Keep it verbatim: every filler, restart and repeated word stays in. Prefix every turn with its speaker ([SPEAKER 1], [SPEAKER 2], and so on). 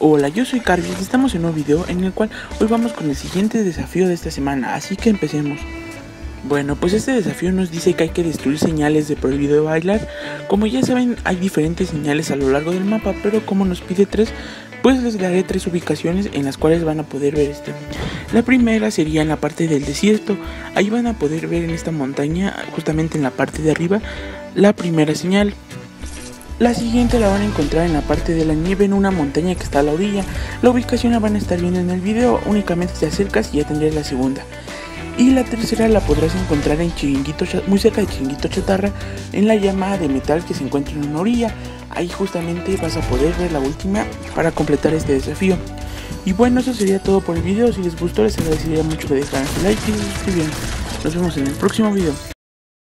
[SPEAKER 1] Hola, yo soy Carlos y estamos en un video en el cual hoy vamos con el siguiente desafío de esta semana, así que empecemos. Bueno, pues este desafío nos dice que hay que destruir señales de prohibido bailar. Como ya saben, hay diferentes señales a lo largo del mapa, pero como nos pide tres, pues les daré tres ubicaciones en las cuales van a poder ver este. La primera sería en la parte del desierto. Ahí van a poder ver en esta montaña, justamente en la parte de arriba, la primera señal. La siguiente la van a encontrar en la parte de la nieve en una montaña que está a la orilla. La ubicación la van a estar viendo en el video, únicamente te acercas y ya tendrías la segunda. Y la tercera la podrás encontrar en Chiringuito, muy cerca de Chiringuito Chatarra, en la llama de metal que se encuentra en una orilla. Ahí justamente vas a poder ver la última para completar este desafío. Y bueno, eso sería todo por el video. Si les gustó, les agradecería mucho que dejaran su like y se suscribieran. Nos vemos en el próximo video.